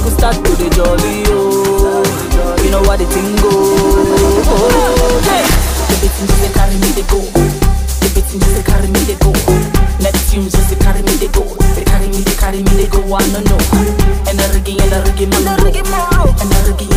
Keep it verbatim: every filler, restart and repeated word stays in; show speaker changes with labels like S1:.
S1: go start to the jolly, oh. You know what the thing go. Oh, hey. The beating just they carry me, they go. The beating just they carry me, they go. Neptune just they carry me, they go. They carry me, they carry me, they go. I don't know. And the reggae, and the reggae, man, and the reggae,